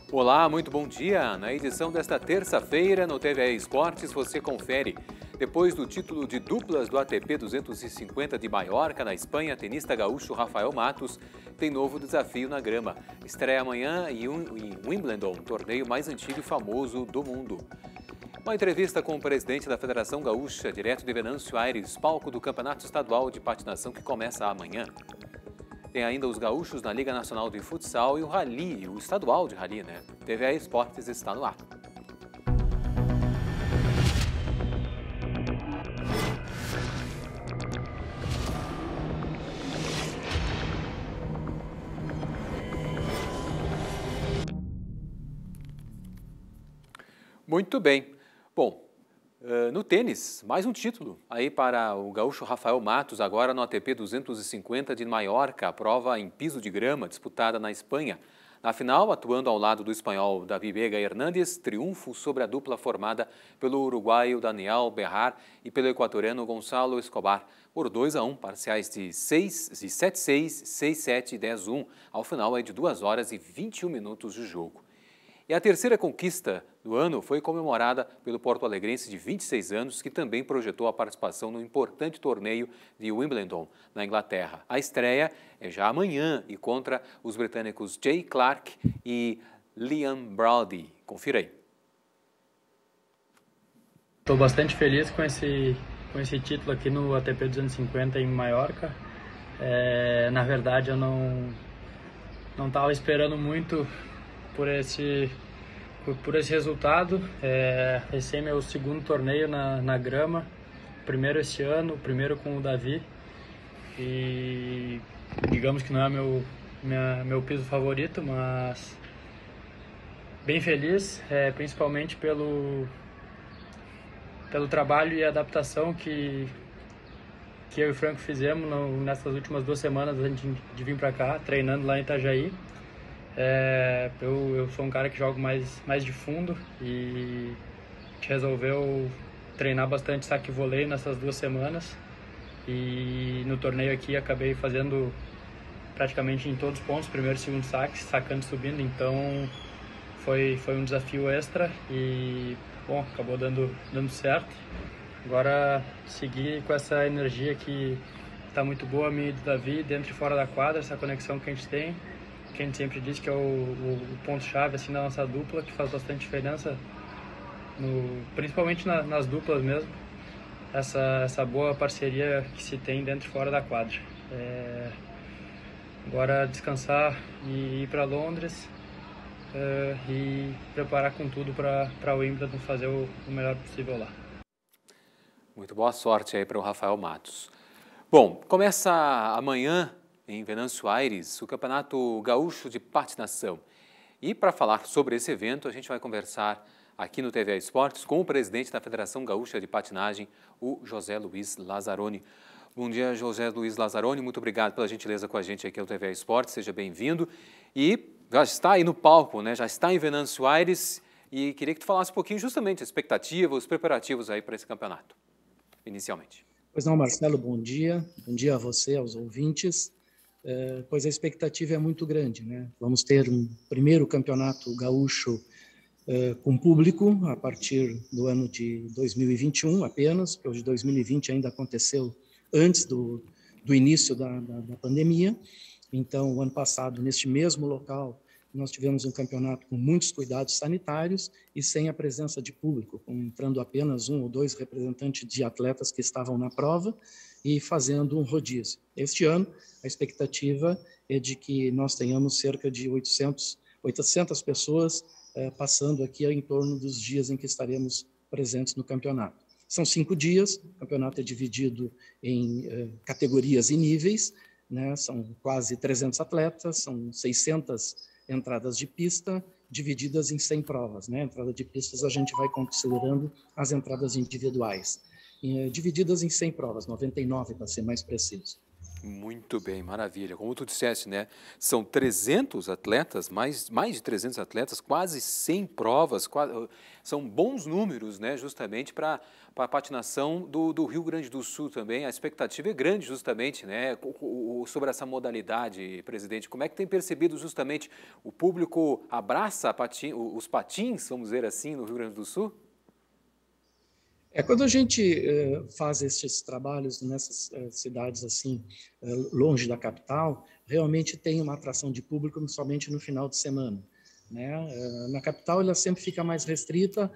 Olá, muito bom dia. Na edição desta terça-feira no TVE Esportes você confere. Depois do título de duplas do ATP 250 de Maiorca, na Espanha, tenista gaúcho Rafael Matos tem novo desafio na grama. Estreia amanhã em Wimbledon, torneio mais antigo e famoso do mundo. Uma entrevista com o presidente da Federação Gaúcha, direto de Venâncio Aires, palco do Campeonato Estadual de Patinação que começa amanhã. Tem ainda os gaúchos na Liga Nacional de Futsal e o Rally, o estadual de Rally, né? TVE Esportes está no ar. Muito bem. Bom, no tênis, mais um título aí para o gaúcho Rafael Matos, agora no ATP 250 de Maiorca, a prova em piso de grama disputada na Espanha. Na final, atuando ao lado do espanhol Davi Veiga Hernández, triunfo sobre a dupla formada pelo uruguaio Daniel Berrar e pelo equatoriano Gonçalo Escobar, por 2-1, parciais de 7-6, 6-7 e 10-1. Ao final é de 2 horas e 21 minutos de jogo. E a terceira conquista do ano foi comemorada pelo porto-alegrense de 26 anos, que também projetou a participação no importante torneio de Wimbledon, na Inglaterra. A estreia é já amanhã e contra os britânicos Jay Clark e Liam Brody. Confira aí. Estou bastante feliz com esse título aqui no ATP 250 em Maiorca. Na verdade, eu não estava esperando muito por esse resultado. Esse é meu segundo torneio na grama, primeiro esse ano, primeiro com o Davi, e digamos que não é meu piso favorito, mas bem feliz, principalmente pelo trabalho e adaptação que eu e o Franco fizemos nessas últimas 2 semanas antes de vir para cá, treinando lá em Itajaí. Eu sou um cara que joga mais de fundo e a gente resolveu treinar bastante saque e voleio nessas 2 semanas, e no torneio aqui acabei fazendo praticamente em todos os pontos, primeiro e segundo saques, sacando e subindo, então foi um desafio extra e bom, acabou dando certo. Agora seguir com essa energia que está muito boa, a minha e do Davi, dentro e fora da quadra, essa conexão que a gente tem, que a gente sempre diz que é o ponto-chave assim, da nossa dupla, que faz bastante diferença, principalmente nas duplas mesmo, essa boa parceria que se tem dentro e fora da quadra. Agora descansar e ir para Londres e preparar com tudo para o Wimbledon, fazer o melhor possível lá. Muito boa sorte aí para o Rafael Matos. Bom, começa amanhã em Venâncio Aires, o Campeonato Gaúcho de Patinação. E para falar sobre esse evento, a gente vai conversar aqui no TVE Esportes com o presidente da Federação Gaúcha de Patinagem, o José Luiz Lazzaroni. Bom dia, José Luiz Lazzaroni, muito obrigado pela gentileza com a gente aqui no TVE Esportes, seja bem-vindo. E já está aí no palco, né? Já está em Venâncio Aires, e queria que tu falasse um pouquinho justamente a expectativa, os preparativos aí para esse campeonato, inicialmente. Pois não, Marcelo, bom dia a você, aos ouvintes. Pois a expectativa é muito grande, né? Vamos ter um primeiro campeonato gaúcho com público a partir do ano de 2021 apenas, porque o de 2020 ainda aconteceu antes do início da pandemia. Então, o ano passado, neste mesmo local, nós tivemos um campeonato com muitos cuidados sanitários e sem a presença de público, entrando apenas 1 ou 2 representantes de atletas que estavam na prova e fazendo um rodízio. Este ano, a expectativa é de que nós tenhamos cerca de 800 pessoas passando aqui em torno dos dias em que estaremos presentes no campeonato. São 5 dias, o campeonato é dividido em categorias e níveis, né? São quase 300 atletas, são 600 entradas de pista, divididas em 100 provas, né? Entrada de pistas a gente vai considerando as entradas individuais, divididas em 100 provas, 99 para ser mais preciso. Muito bem, maravilha. Como tu disseste, né? São 300 atletas, mais de 300 atletas, quase 100 provas, são bons números, né? Justamente para a patinação do Rio Grande do Sul também. A expectativa é grande, justamente, né? Sobre essa modalidade, presidente. Como é que tem percebido justamente o público abraça os patins, vamos dizer assim, no Rio Grande do Sul? Quando a gente faz esses trabalhos nessas cidades assim, longe da capital, realmente tem uma atração de público somente no final de semana, né? Na capital, ela sempre fica mais restrita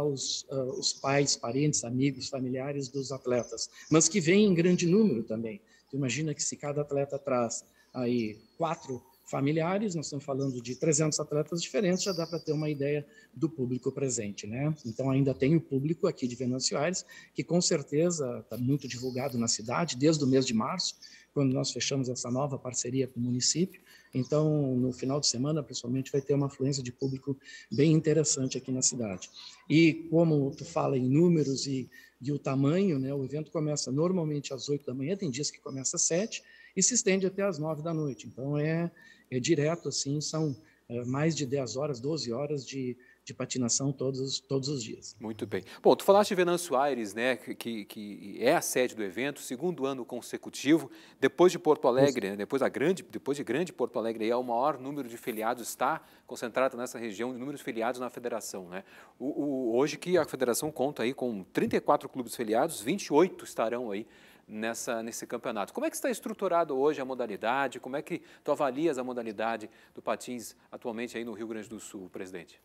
aos pais, parentes, amigos, familiares dos atletas, mas que vem em grande número também. Tu imagina que se cada atleta traz aí 4 familiares, nós estamos falando de 300 atletas diferentes, já dá para ter uma ideia do público presente, né? Então ainda tem o público aqui de Venâncio Aires, que com certeza está muito divulgado na cidade, desde o mês de março, quando nós fechamos essa nova parceria com o município. Então, no final de semana, principalmente, vai ter uma afluência de público bem interessante aqui na cidade. E como tu fala em números e o tamanho, né? O evento começa normalmente às 8 da manhã, tem dias que começa às 7 e se estende até às 9 da noite. Então, é direto, assim, são mais de 10 horas, 12 horas de patinação todos os dias. Muito bem. Bom, tu falaste de Venâncio Aires, né, que é a sede do evento, segundo ano consecutivo, depois de Porto Alegre, né, depois de grande Porto Alegre, é o maior número de filiados, está concentrado nessa região de números de filiados na federação, né? Hoje que a federação conta aí com 34 clubes filiados, 28 estarão aí nesse campeonato. Como é que está estruturado hoje a modalidade? Como é que tu avalias a modalidade do patins atualmente aí no Rio Grande do Sul, presidente?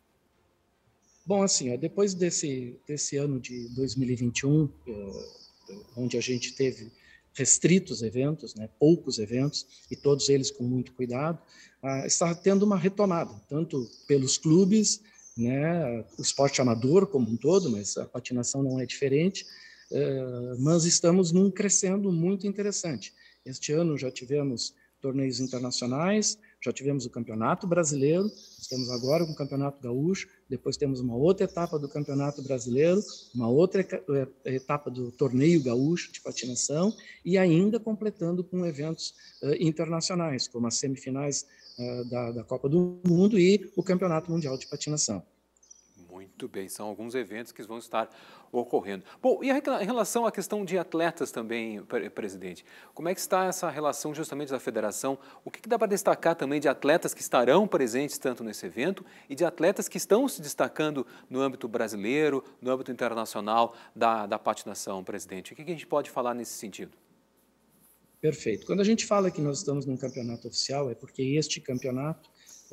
Bom, assim, depois desse ano de 2021, onde a gente teve restritos eventos, né, poucos eventos, e todos eles com muito cuidado, está tendo uma retomada, tanto pelos clubes, né, o esporte amador como um todo, mas a patinação não é diferente, mas estamos num crescendo muito interessante. Este ano já tivemos torneios internacionais, já tivemos o Campeonato Brasileiro, estamos agora com o Campeonato Gaúcho, depois temos uma outra etapa do Campeonato Brasileiro, uma outra etapa do Torneio Gaúcho de patinação e ainda completando com eventos internacionais, como as semifinais da Copa do Mundo e o Campeonato Mundial de Patinação. Muito bem, são alguns eventos que vão estar ocorrendo. Bom, e em relação à questão de atletas também, presidente, como é que está essa relação justamente da federação? O que dá para destacar também de atletas que estarão presentes tanto nesse evento e de atletas que estão se destacando no âmbito brasileiro, no âmbito internacional da patinação, presidente? O que a gente pode falar nesse sentido? Perfeito. Quando a gente fala que nós estamos num campeonato oficial, é porque este campeonato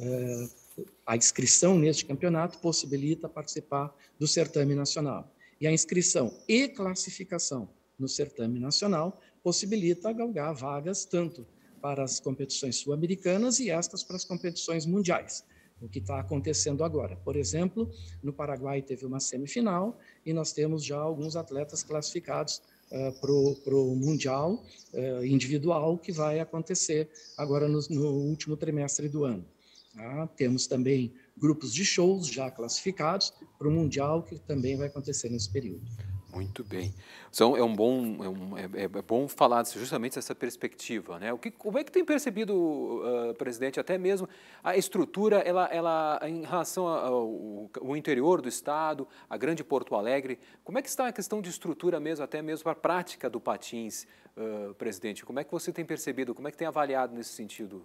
a inscrição neste campeonato possibilita participar do certame nacional. E a inscrição e classificação no certame nacional possibilita galgar vagas tanto para as competições sul-americanas e estas para as competições mundiais. O que está acontecendo agora. Por exemplo, no Paraguai teve uma semifinal e nós temos já alguns atletas classificados para o Mundial individual que vai acontecer agora no último trimestre do ano. Temos também grupos de shows já classificados para o Mundial, que também vai acontecer nesse período. Muito bem. Então, é bom falar justamente dessa perspectiva, né? Como é que tem percebido, presidente, até mesmo a estrutura, ela em relação ao interior do estado, a grande Porto Alegre, como é que está a questão de estrutura mesmo, até mesmo para a prática do patins, presidente? Como é que você tem percebido, como é que tem avaliado nesse sentido?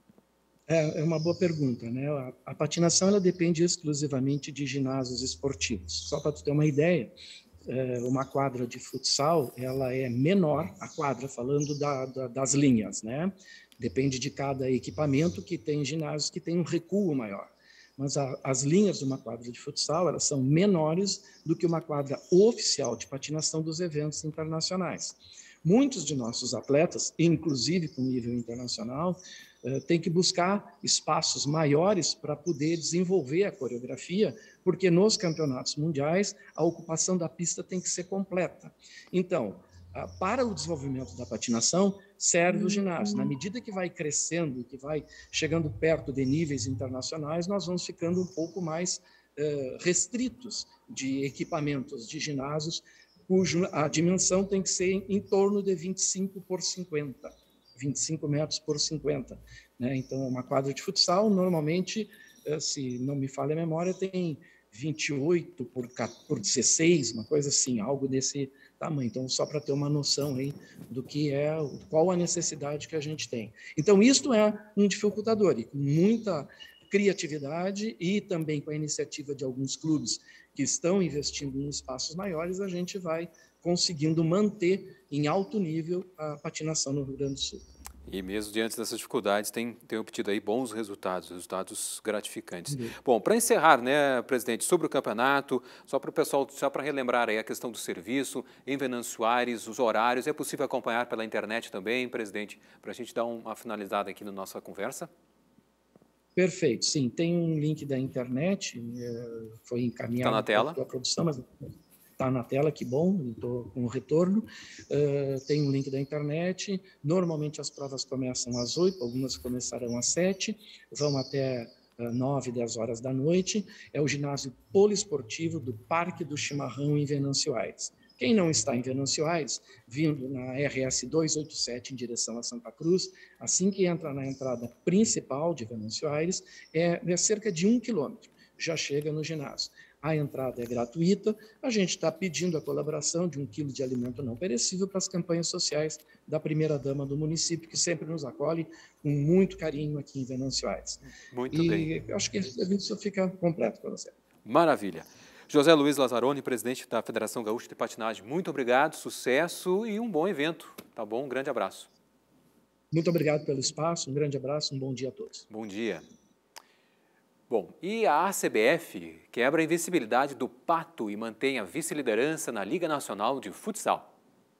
É uma boa pergunta, né? A patinação ela depende exclusivamente de ginásios esportivos. Só para tu ter uma ideia, uma quadra de futsal ela é menor, a quadra falando das linhas, né? Depende de cada equipamento que tem ginásios que tem um recuo maior. Mas as linhas de uma quadra de futsal elas são menores do que uma quadra oficial de patinação dos eventos internacionais. Muitos de nossos atletas, inclusive com nível internacional, têm que buscar espaços maiores para poder desenvolver a coreografia, porque nos campeonatos mundiais a ocupação da pista tem que ser completa. Então, para o desenvolvimento da patinação, serve o ginásio. Na medida que vai crescendo e que vai chegando perto de níveis internacionais, nós vamos ficando um pouco mais restritos de equipamentos de ginásios, cuja a dimensão tem que ser em torno de 25 por 50. 25 metros por 50. Né? Então, uma quadra de futsal, normalmente, se não me falha a memória, tem 28 por 16, uma coisa assim, algo desse tamanho. Então, só para ter uma noção aí do que qual a necessidade que a gente tem. Então, isto é um dificultador, e com muita criatividade e também com a iniciativa de alguns clubes que estão investindo em espaços maiores, a gente vai conseguindo manter em alto nível a patinação no Rio Grande do Sul. E mesmo diante dessas dificuldades, tem obtido aí bons resultados gratificantes. Bom, para encerrar, né, presidente, sobre o campeonato, só para o pessoal, só para relembrar aí a questão do serviço, em Venâncio Aires, os horários, é possível acompanhar pela internet também, presidente, para a gente dar uma finalizada aqui na nossa conversa? Perfeito, sim, tem um link da internet, foi encaminhado na tela. pela produção, mas está na tela, que bom, estou com o retorno. Tem um link da internet, normalmente as provas começam às 8, algumas começarão às 7, vão até 9, 10 horas da noite. É o ginásio poliesportivo do Parque do Chimarrão em Venâncio Aires. Quem não está em Venâncio Aires, vindo na RS 287 em direção a Santa Cruz, assim que entra na entrada principal de Venâncio Aires, é cerca de 1 quilômetro, já chega no ginásio. A entrada é gratuita, a gente está pedindo a colaboração de 1 quilo de alimento não perecível para as campanhas sociais da primeira-dama do município, que sempre nos acolhe com muito carinho aqui em Venâncio Aires. Muito bem. E acho que isso fica completo para você. Maravilha. José Luiz Lazzaroni, presidente da Federação Gaúcha de Patinagem, muito obrigado, sucesso e um bom evento, tá bom? Um grande abraço. Muito obrigado pelo espaço, um grande abraço, um bom dia a todos. Bom dia. Bom, e a ACBF quebra a invencibilidade do Pato e mantém a vice-liderança na Liga Nacional de Futsal.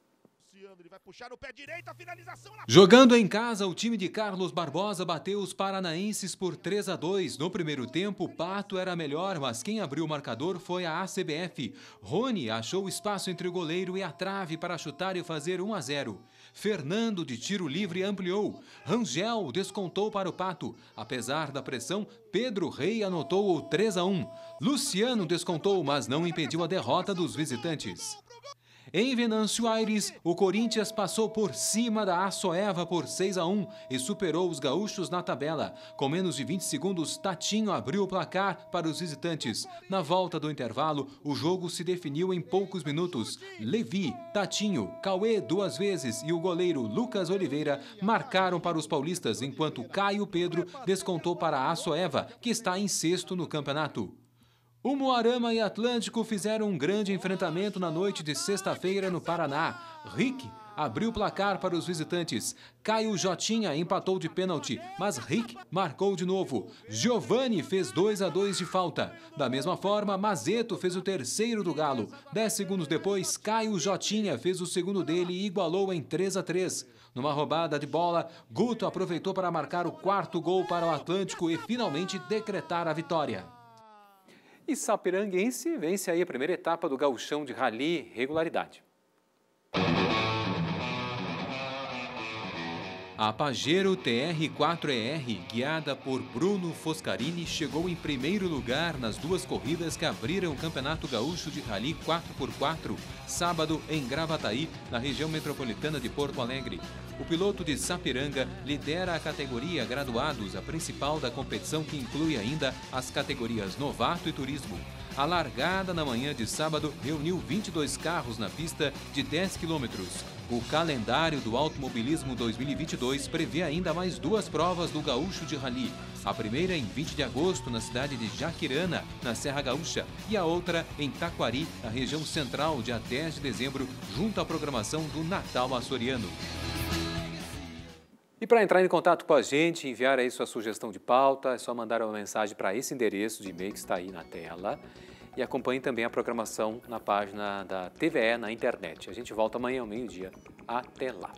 Jogando em casa, o time de Carlos Barbosa bateu os paranaenses por 3-2. No primeiro tempo, o Pato era melhor, mas quem abriu o marcador foi a ACBF. Rony achou espaço entre o goleiro e a trave para chutar e fazer 1-0. Fernando, de tiro livre, ampliou. Rangel descontou para o Pato. Apesar da pressão, Pedro Rei anotou o 3-1. Luciano descontou, mas não impediu a derrota dos visitantes. Em Venâncio Aires, o Corinthians passou por cima da Açoeva por 6-1 e superou os gaúchos na tabela. Com menos de 20 segundos, Tatinho abriu o placar para os visitantes. Na volta do intervalo, o jogo se definiu em poucos minutos. Levi, Tatinho, Cauê 2 vezes e o goleiro Lucas Oliveira marcaram para os paulistas, enquanto Caio Pedro descontou para a Açoeva, que está em 6º no campeonato. O Moarama e Atlântico fizeram um grande enfrentamento na noite de sexta-feira no Paraná. Rick abriu o placar para os visitantes. Caio Jotinha empatou de pênalti, mas Rick marcou de novo. Giovani fez 2-2 de falta. Da mesma forma, Mazeto fez o terceiro do Galo. 10 segundos depois, Caio Jotinha fez o segundo dele e igualou em 3-3. Numa roubada de bola, Guto aproveitou para marcar o 4º gol para o Atlântico e finalmente decretar a vitória. E Sapiranguense vence aí a primeira etapa do Gauchão de Rally Regularidade. A Pajero TR4ER, guiada por Bruno Foscarini, chegou em primeiro lugar nas 2 corridas que abriram o Campeonato Gaúcho de Rally 4x4, sábado em Gravataí, na região metropolitana de Porto Alegre. O piloto de Sapiranga lidera a categoria Graduados, a principal da competição, que inclui ainda as categorias Novato e Turismo. A largada na manhã de sábado reuniu 22 carros na pista de 10 quilômetros. O calendário do automobilismo 2022 prevê ainda mais 2 provas do Gaúcho de Rally. A primeira em 20 de agosto na cidade de Jaquirana, na Serra Gaúcha, e a outra em Taquari, na região central, dia 10 de dezembro, junto à programação do Natal Açoriano. E para entrar em contato com a gente, enviar aí sua sugestão de pauta, é só mandar uma mensagem para esse endereço de e-mail que está aí na tela. E acompanhe também a programação na página da TVE na internet. A gente volta amanhã ao meio-dia. Até lá!